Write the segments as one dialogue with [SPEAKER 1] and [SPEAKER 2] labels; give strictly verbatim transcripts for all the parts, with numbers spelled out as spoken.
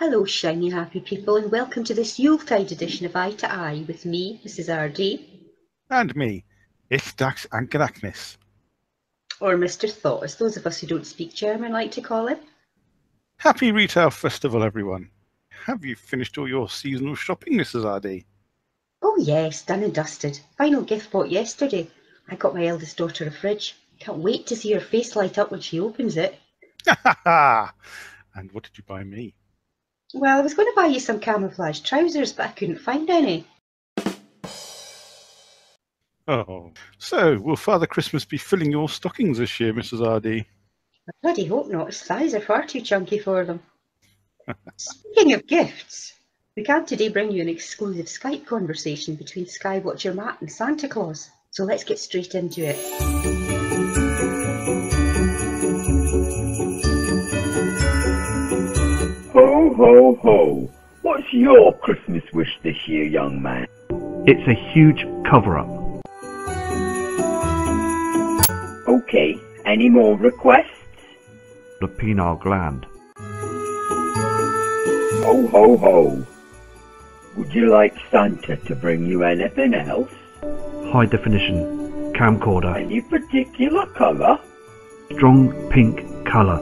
[SPEAKER 1] Hello shiny happy people, and welcome to this Yuletide edition of Eye to Eye with me, Missus R D.
[SPEAKER 2] And me, Aleksander.
[SPEAKER 1] Or Mister Thought, as those of us who don't speak German like to call him.
[SPEAKER 2] Happy Retail Festival, everyone. Have you finished all your seasonal shopping, Missus R D?
[SPEAKER 1] Oh yes, done and dusted. Final gift bought yesterday. I got my eldest daughter a fridge. Can't wait to see her face light up when she opens it.
[SPEAKER 2] Ha ha ha! And what did you buy me?
[SPEAKER 1] Well, I was going to buy you some camouflage trousers, but I couldn't find any.
[SPEAKER 2] Oh, so will Father Christmas be filling your stockings this year, Missus R D?
[SPEAKER 1] I bloody hope not. His thighs are far too chunky for them. Speaking of gifts, we can today bring you an exclusive Skype conversation between Skywatcher Matt and Santa Claus. So let's get straight into it.
[SPEAKER 3] Ho, ho, ho. What's your Christmas wish this year, young man?
[SPEAKER 4] It's a huge cover-up.
[SPEAKER 3] Okay, any more requests?
[SPEAKER 4] The penile gland.
[SPEAKER 3] Ho, ho, ho. Would you like Santa to bring you anything else?
[SPEAKER 4] High definition camcorder.
[SPEAKER 3] Any particular colour?
[SPEAKER 4] Strong pink colour.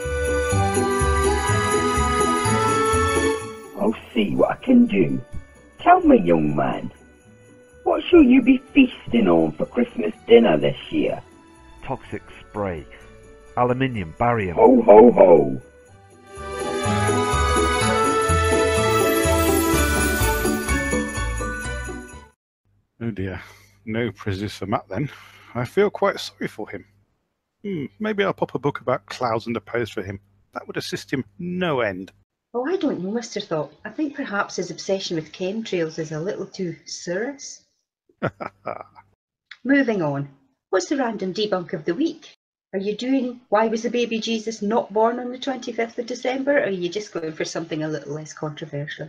[SPEAKER 3] I'll see what I can do. Tell me, young man, what shall you be feasting on for Christmas dinner this year?
[SPEAKER 4] Toxic spray. Aluminium barium.
[SPEAKER 3] Ho, ho, ho.
[SPEAKER 2] Oh dear, no presents for Matt then. I feel quite sorry for him. Hmm, maybe I'll pop a book about clouds in the post for him. That would assist him no end.
[SPEAKER 1] Oh, I don't know, Mister Thought. I think perhaps his obsession with chemtrails is a little too serious. Moving on. What's the random debunk of the week? Are you doing Why Was the Baby Jesus Not Born on the twenty-fifth of December, or are you just going for something a little less controversial?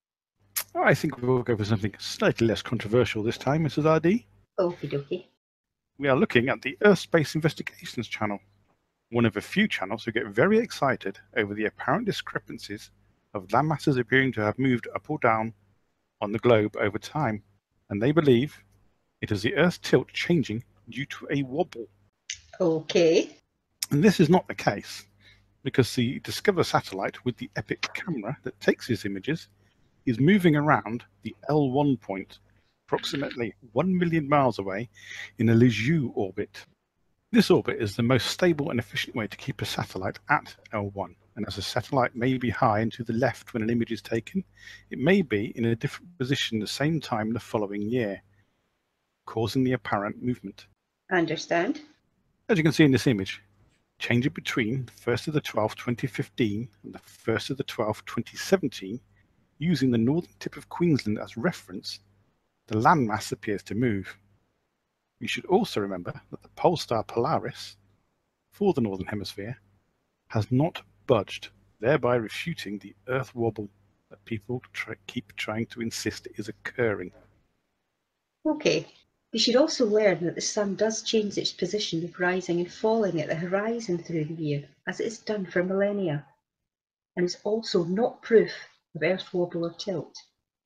[SPEAKER 2] I think we'll go for something slightly less controversial this time, Missus R D.
[SPEAKER 1] Okie dokie.
[SPEAKER 2] We are looking at the Earth Space Investigations channel, one of a few channels who get very excited over the apparent discrepancies of landmasses appearing to have moved up or down on the globe over time, and they believe it is the Earth's tilt changing due to a wobble.
[SPEAKER 1] Okay.
[SPEAKER 2] And this is not the case, because the Discover satellite with the EPIC camera that takes these images is moving around the L one point, approximately one million miles away in a L H O N orbit. This orbit is the most stable and efficient way to keep a satellite at L one, and as a satellite may be high and to the left when an image is taken, it may be in a different position the same time the following year, causing the apparent movement.
[SPEAKER 1] Understand.
[SPEAKER 2] As you can see in this image, change it between the first of the twelfth, twenty fifteen and the first of the twelfth, twenty seventeen, using the northern tip of Queensland as reference, the landmass appears to move. You should also remember that the pole star Polaris, for the Northern Hemisphere, has not budged, thereby refuting the Earth wobble that people try, keep trying to insist is occurring.
[SPEAKER 1] Okay. We should also learn that the sun does change its position of rising and falling at the horizon through the year, as it has done for millennia, and is also not proof of Earth wobble or tilt.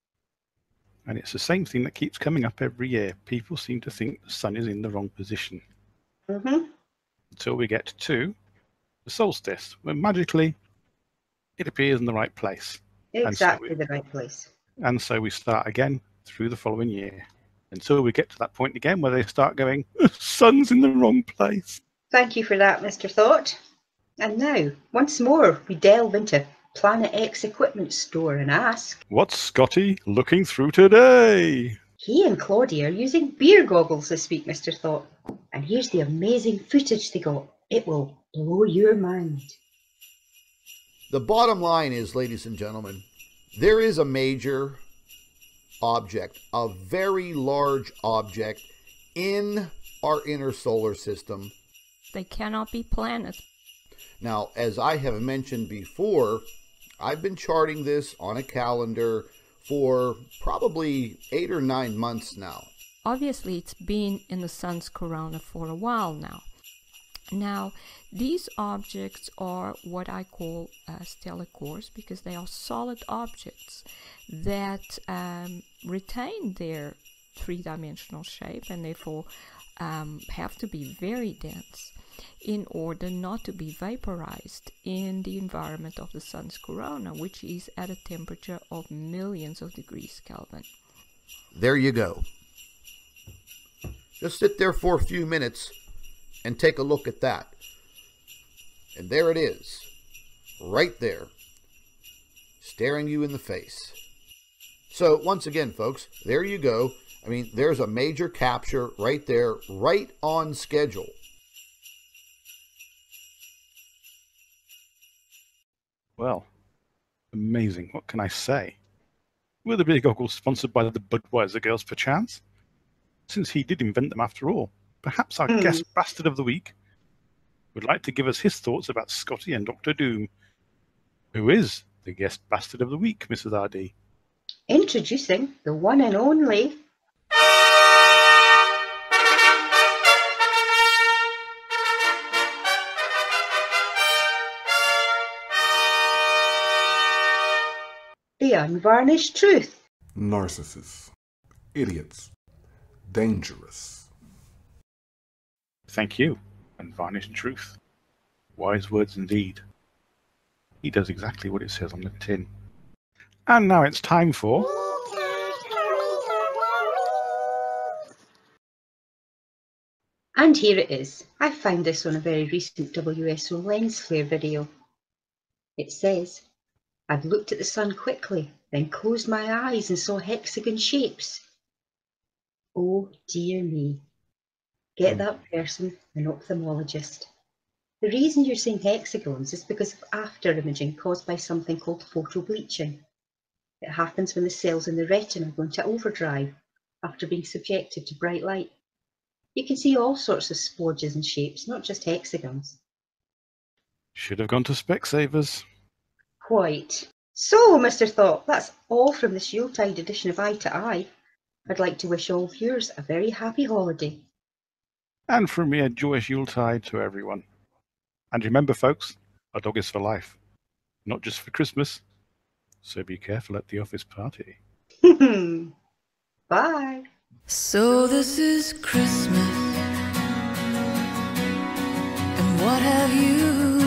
[SPEAKER 2] And it's the same thing that keeps coming up every year. People seem to think the sun is in the wrong position.
[SPEAKER 1] Mm-hmm.
[SPEAKER 2] Until we get to the solstice, where magically it appears in the right place.
[SPEAKER 1] Exactly
[SPEAKER 2] and so we,
[SPEAKER 1] the right place.
[SPEAKER 2] And so we start again through the following year, until we get to that point again where they start going, the sun's in the wrong place.
[SPEAKER 1] Thank you for that, Mister Thought. And now, once more, we delve into Planet X Equipment Store and ask,
[SPEAKER 2] what's Scotty looking through today?
[SPEAKER 1] He and Claudia are using beer goggles this week, Mister Thought. And here's the amazing footage they got. It will blow your mind.
[SPEAKER 5] The bottom line is, ladies and gentlemen, there is a major object, a very large object in our inner solar system.
[SPEAKER 6] They cannot be planets.
[SPEAKER 5] Now, as I have mentioned before, I've been charting this on a calendar for probably eight or nine months now.
[SPEAKER 6] Obviously, it's been in the sun's corona for a while now. Now, these objects are what I call uh, stellar cores because they are solid objects that um, retain their three-dimensional shape and therefore um, have to be very dense in order not to be vaporized in the environment of the sun's corona, which is at a temperature of millions of degrees Kelvin.
[SPEAKER 5] There you go. Just sit there for a few minutes and take a look at that. And there it is, right there, staring you in the face. So once again, folks, there you go. I mean, there's a major capture right there, right on schedule.
[SPEAKER 2] Well, amazing. What can I say? Were the beer goggles sponsored by the Budweiser girls, perchance? Since he did invent them after all, perhaps our
[SPEAKER 1] Mm.
[SPEAKER 2] guest bastard of the week would like to give us his thoughts about Scotty and Doctor Doom. Who is the guest bastard of the week, Missus R D?
[SPEAKER 1] Introducing the one and only the unvarnished truth.
[SPEAKER 7] Narcissists. Idiots. Dangerous.
[SPEAKER 2] Thank you, unvarnished truth. Wise words indeed. He does exactly what it says on the tin. And now it's time for...
[SPEAKER 1] And here it is. I found this on a very recent W S O lens flare video. It says, I've looked at the sun quickly, then closed my eyes and saw hexagon shapes. Oh dear me. Get that person an ophthalmologist. The reason you're seeing hexagons is because of after imaging caused by something called photobleaching. It happens when the cells in the retina go into overdrive after being subjected to bright light. You can see all sorts of splodges and shapes, not just hexagons.
[SPEAKER 2] Should have gone to Specsavers.
[SPEAKER 1] Quite. So, Mister Thought, that's all from this Yuletide edition of Eye to Eye. I'd like to wish all viewers a very happy holiday.
[SPEAKER 2] And from me, a joyous Yuletide to everyone. And remember, folks, a dog is for life, not just for Christmas. So be careful at the office party.
[SPEAKER 1] Bye.
[SPEAKER 8] So this is Christmas, and what have you